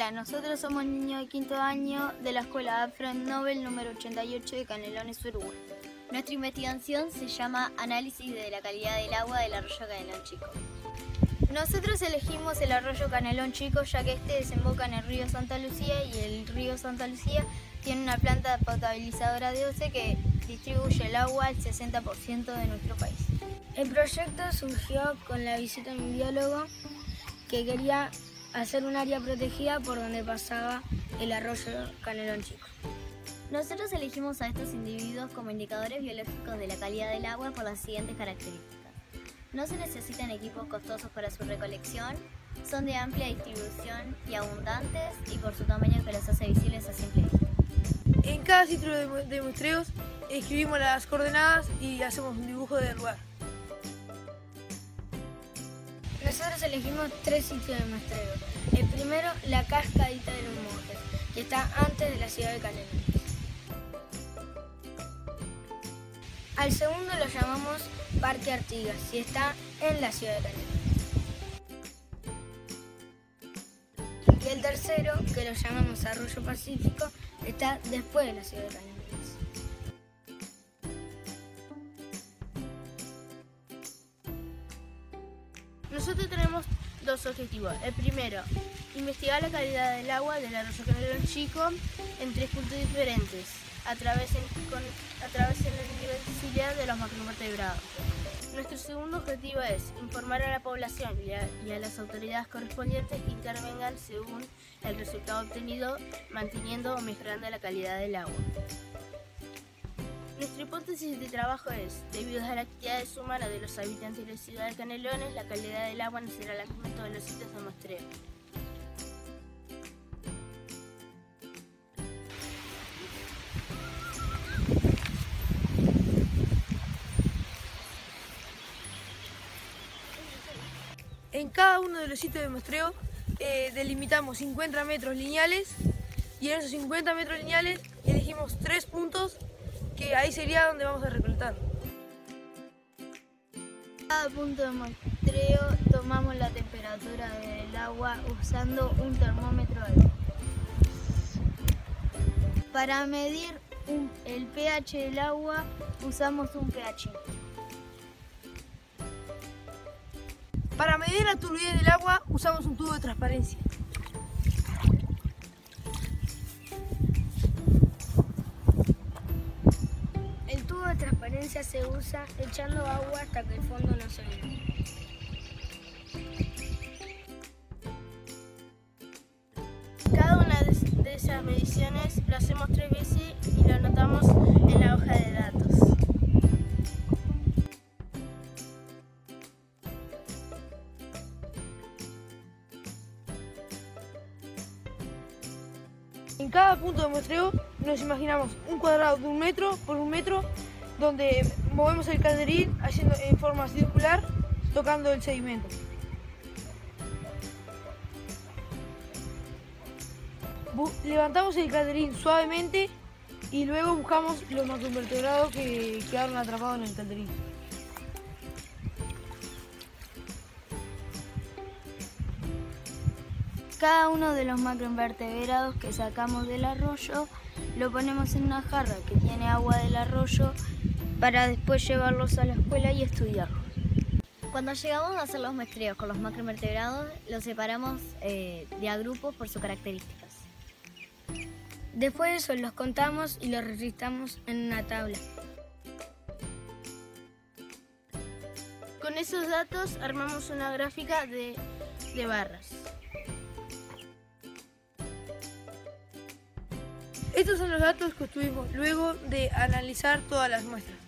Hola, nosotros somos niños de quinto año de la escuela Alfred Nobel número 88 de Canelones, Uruguay. Nuestra investigación se llama Análisis de la calidad del agua del arroyo Canelón Chico. Nosotros elegimos el arroyo Canelón Chico ya que este desemboca en el río Santa Lucía y el río Santa Lucía tiene una planta potabilizadora de OCE que distribuye el agua al 60% de nuestro país. El proyecto surgió con la visita de un biólogo que quería hacer un área protegida por donde pasaba el arroyo Canelón Chico. Nosotros elegimos a estos individuos como indicadores biológicos de la calidad del agua por las siguientes características. No se necesitan equipos costosos para su recolección, son de amplia distribución y abundantes y por su tamaño que los hace visibles a simple vista. En cada sitio de muestreos escribimos las coordenadas y hacemos un dibujo del lugar. Nosotros elegimos 3 sitios de muestreo. El primero, la Cascadita de los Montes, que está antes de la ciudad de Canelones. Al segundo lo llamamos Parque Artigas y está en la ciudad de Canelones. Y el tercero, que lo llamamos Arroyo Pacífico, está después de la ciudad de Canelones. Nosotros tenemos dos objetivos. El primero, investigar la calidad del agua del arroyo Canelón Chico en 3 puntos diferentes, a través de la diversidad de los macroinvertebrados. Nuestro segundo objetivo es informar a la población y a las autoridades correspondientes que intervengan según el resultado obtenido, manteniendo o mejorando la calidad del agua. Nuestra hipótesis de trabajo es, debido a las actividades humanas de los habitantes de la ciudad de Canelones, la calidad del agua no será la misma en todos los sitios de muestreo. En cada uno de los sitios de muestreo delimitamos 50 metros lineales y en esos 50 metros lineales elegimos 3 puntos que ahí sería donde vamos a recolectar. En cada punto de muestreo tomamos la temperatura del agua usando un termómetro de agua. Para medir el pH del agua usamos un pH. Para medir la turbidez del agua usamos un tubo de transparencia. El tubo de transparencia se usa echando agua hasta que el fondo no se vea. Cada una de esas mediciones lo hacemos 3 veces y lo anotamos en la hoja de datos. En cada punto de muestreo nos imaginamos un cuadrado de 1 metro por 1 metro donde movemos el calderín haciendo en forma circular tocando el sedimento. Levantamos el calderín suavemente y luego buscamos los macroinvertebrados que quedaron atrapados en el calderín. Cada uno de los macroinvertebrados que sacamos del arroyo lo ponemos en una jarra que tiene agua del arroyo para después llevarlos a la escuela y estudiarlos. Cuando llegamos a hacer los muestreos con los macroinvertebrados, los separamos de a grupos por sus características. Después de eso los contamos y los registramos en una tabla. Con esos datos armamos una gráfica de barras. Estos son los datos que obtuvimos luego de analizar todas las muestras.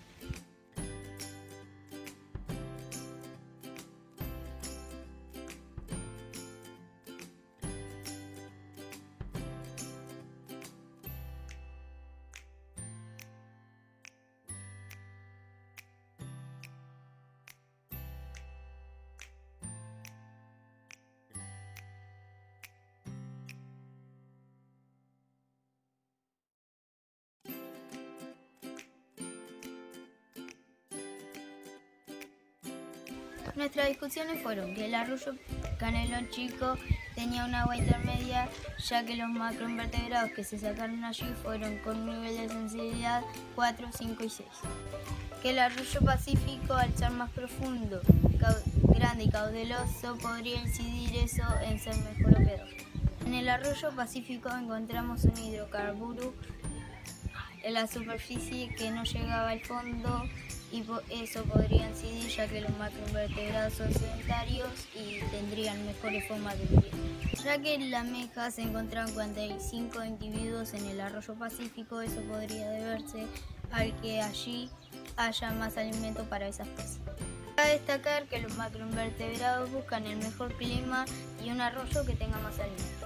Nuestras discusiones fueron que el arroyo Canelón Chico tenía un agua intermedia, ya que los macroinvertebrados que se sacaron allí fueron con nivel de sensibilidad 4, 5 y 6. Que el arroyo Pacífico, al ser más profundo, grande y caudaloso, podría incidir eso en ser mejor o peor. En el arroyo Pacífico encontramos un hidrocarburo en la superficie que no llegaba al fondo, y eso podría incidir ya que los macroinvertebrados son sedentarios y tendrían mejores formas de vivir. Ya que en la meja se encontraron 45 individuos en el arroyo Pacífico, eso podría deberse al que allí haya más alimento para esa especie. Cabe destacar que los macroinvertebrados buscan el mejor clima y un arroyo que tenga más alimento.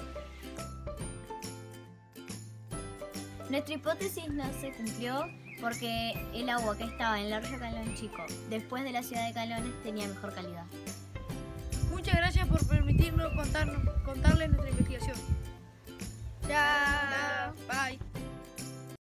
Nuestra hipótesis no se cumplió porque el agua que estaba en el arroyo Canelón Chico, después de la ciudad de Calones, tenía mejor calidad. Muchas gracias por permitirnos contarles nuestra investigación.